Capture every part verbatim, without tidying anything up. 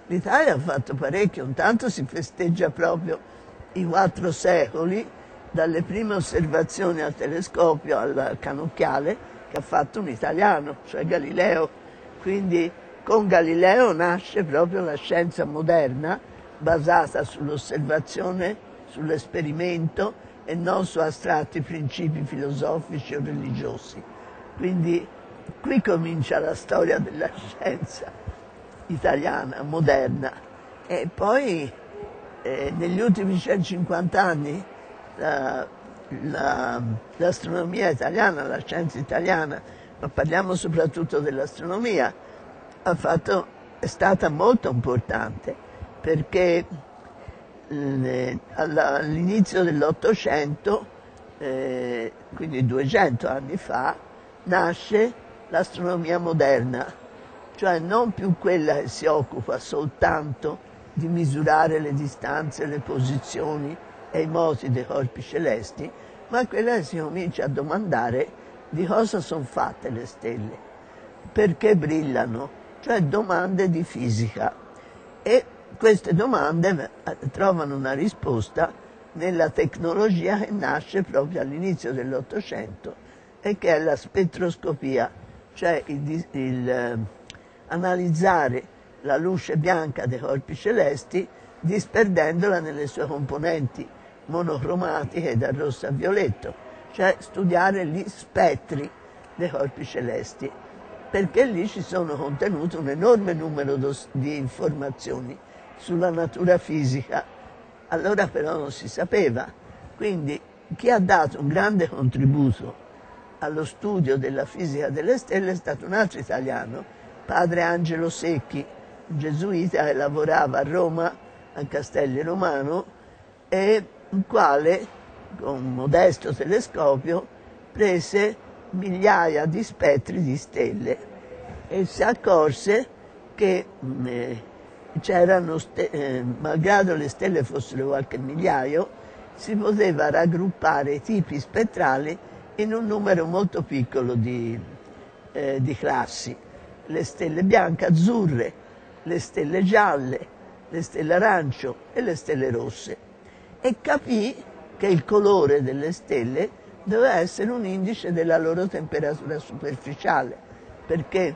l'Italia ha fatto parecchio, intanto si festeggia proprio i quattro secoli dalle prime osservazioni al telescopio al cannocchiale che ha fatto un italiano, cioè Galileo. Quindi con Galileo nasce proprio la scienza moderna basata sull'osservazione, sull'esperimento e non su astratti principi filosofici o religiosi. Quindi qui comincia la storia della scienza italiana, moderna. E poi eh, negli ultimi centocinquanta anni la, la, l'astronomia italiana, la scienza italiana, ma parliamo soprattutto dell'astronomia, ha fatto, è stata molto importante perché eh, all'inizio dell'Ottocento, eh, quindi duecento anni fa, nasce l'astronomia moderna, cioè non più quella che si occupa soltanto di misurare le distanze, le posizioni e i moti dei corpi celesti, ma quella che si comincia a domandare di cosa sono fatte le stelle, perché brillano, cioè domande di fisica. E queste domande trovano una risposta nella tecnologia che nasce proprio all'inizio dell'Ottocento e che è la spettroscopia, cioè il, il analizzare la luce bianca dei corpi celesti disperdendola nelle sue componenti monocromatiche dal rosso al violetto, cioè studiare gli spettri dei corpi celesti, perché lì ci sono contenute un enorme numero di informazioni sulla natura fisica. Allora però non si sapeva, quindi chi ha dato un grande contributo allo studio della fisica delle stelle è stato un altro italiano, padre Angelo Secchi, un gesuita che lavorava a Roma, a Castelli Romano, e il quale, con un modesto telescopio, prese migliaia di spettri di stelle e si accorse che eh, c'erano, eh, malgrado le stelle fossero qualche migliaio, si poteva raggruppare i tipi spettrali in un numero molto piccolo di, eh, di classi. Le stelle bianche azzurre, le stelle gialle, le stelle arancio e le stelle rosse. E capì che il colore delle stelle doveva essere un indice della loro temperatura superficiale, perché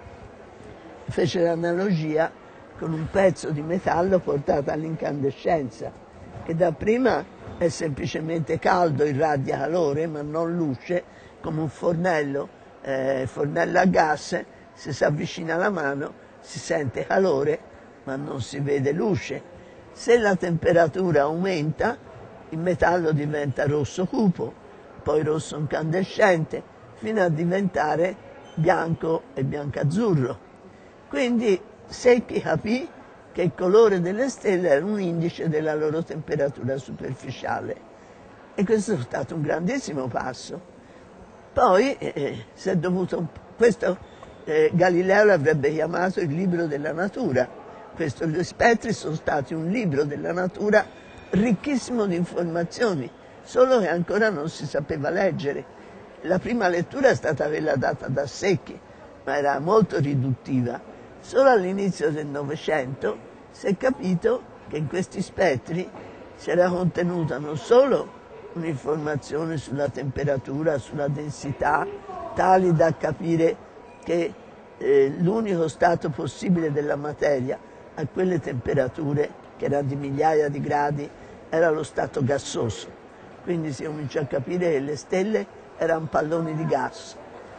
fece l'analogia con un pezzo di metallo portato all'incandescenza, che dapprima è semplicemente caldo, irradia calore, ma non luce, come un fornello, eh, fornello a gas. Se si avvicina la mano si sente calore ma non si vede luce. Se la temperatura aumenta il metallo diventa rosso cupo, poi rosso incandescente, fino a diventare bianco e bianco-azzurro. Quindi Secchi capì che il colore delle stelle era un indice della loro temperatura superficiale e questo è stato un grandissimo passo. Poi eh, si è dovuto, questo Eh, Galileo l'avrebbe chiamato il libro della natura. Questo, gli spettri sono stati un libro della natura ricchissimo di informazioni, solo che ancora non si sapeva leggere. La prima lettura è stata quella data da Secchi, ma era molto riduttiva. Solo all'inizio del Novecento si è capito che in questi spettri c'era contenuta non solo un'informazione sulla temperatura, sulla densità, tali da capire che eh, l'unico stato possibile della materia a quelle temperature, che erano di migliaia di gradi, era lo stato gassoso. Quindi si cominciò a capire che le stelle erano palloni di gas,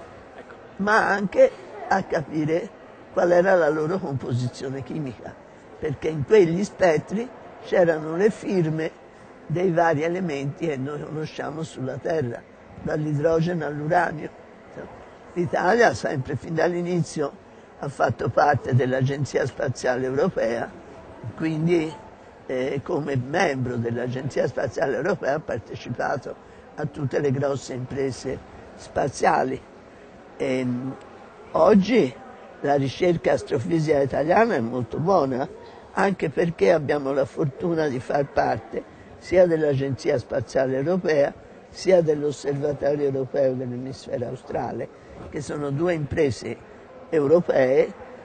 ma anche a capire qual era la loro composizione chimica, perché in quegli spettri c'erano le firme dei vari elementi che noi conosciamo sulla Terra, dall'idrogeno all'uranio. L'Italia, sempre fin dall'inizio, ha fatto parte dell'Agenzia Spaziale Europea, quindi eh, come membro dell'Agenzia Spaziale Europea ha partecipato a tutte le grosse imprese spaziali. E, oggi la ricerca astrofisica italiana è molto buona, anche perché abbiamo la fortuna di far parte sia dell'Agenzia Spaziale Europea sia dell'Osservatorio Europeo dell'Emisfero Australe, che sono due imprese europee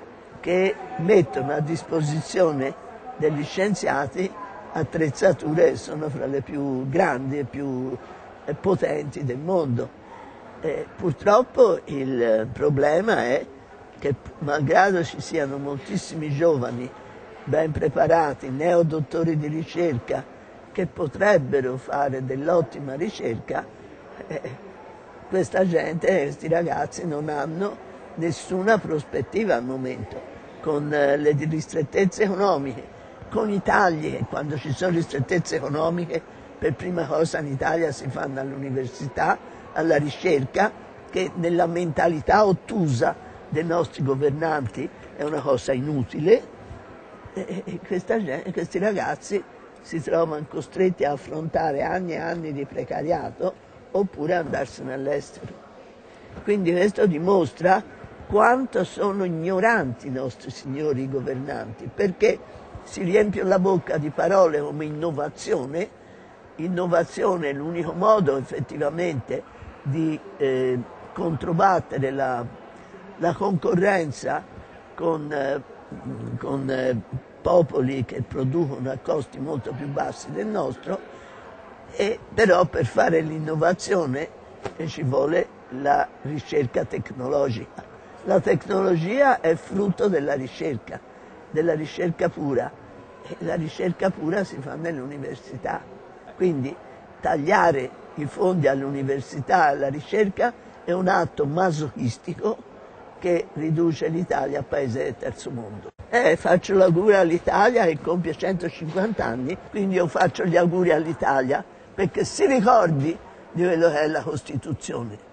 che mettono a disposizione degli scienziati attrezzature che sono fra le più grandi e più potenti del mondo. E purtroppo il problema è che, malgrado ci siano moltissimi giovani ben preparati, neodottori di ricerca, che potrebbero fare dell'ottima ricerca, eh, questa gente, questi ragazzi non hanno nessuna prospettiva al momento, con eh, le ristrettezze economiche, con i tagli, e quando ci sono ristrettezze economiche, per prima cosa in Italia si fanno all'università, alla ricerca, che nella mentalità ottusa dei nostri governanti è una cosa inutile, e, e questa gente, questi ragazzi si trovano costretti a affrontare anni e anni di precariato oppure andarsene all'estero. Quindi questo dimostra quanto sono ignoranti i nostri signori governanti, perché si riempiono la bocca di parole come innovazione. Innovazione è l'unico modo effettivamente di eh, controbattere la, la concorrenza con, eh, con eh, popoli che producono a costi molto più bassi del nostro, e però per fare l'innovazione ci vuole la ricerca tecnologica. La tecnologia è frutto della ricerca, della ricerca pura, e la ricerca pura si fa nelle università. Quindi tagliare i fondi all'università e alla ricerca è un atto masochistico che riduce l'Italia a paese del terzo mondo. Eh, faccio l'augurio all'Italia che compie centocinquanta anni, quindi io faccio gli auguri all'Italia perché si ricordi di quello che è la Costituzione.